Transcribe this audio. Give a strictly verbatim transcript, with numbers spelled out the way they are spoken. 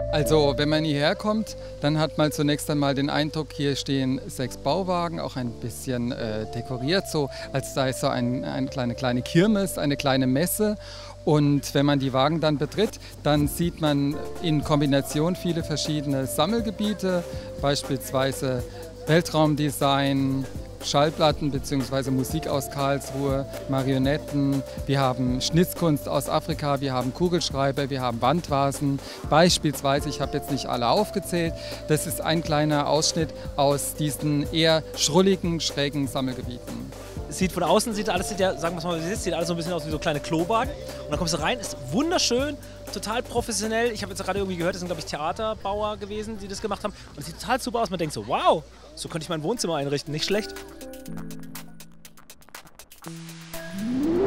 Also wenn man hierher kommt, dann hat man zunächst einmal den Eindruck, hier stehen sechs Bauwagen, auch ein bisschen äh, dekoriert, so als sei es so ein, eine kleine, kleine Kirmes, eine kleine Messe. Und wenn man die Wagen dann betritt, dann sieht man in Kombination viele verschiedene Sammelgebiete, beispielsweise Weltraumdesign, Schallplatten bzw. Musik aus Karlsruhe, Marionetten, wir haben Schnitzkunst aus Afrika, wir haben Kugelschreiber, wir haben Wandvasen. Beispielsweise, ich habe jetzt nicht alle aufgezählt, das ist ein kleiner Ausschnitt aus diesen eher schrulligen, schrägen Sammelgebieten. Sieht von außen, sieht alles, sieht ja, sagen wir es mal, wie es ist, sieht alles so ein bisschen aus wie so kleine Klowagen. Und dann kommst du rein, ist wunderschön, total professionell. Ich habe jetzt gerade irgendwie gehört, das sind, glaube ich, Theaterbauer gewesen, die das gemacht haben. Und es sieht total super aus. Man denkt so, wow, so könnte ich mein Wohnzimmer einrichten, nicht schlecht.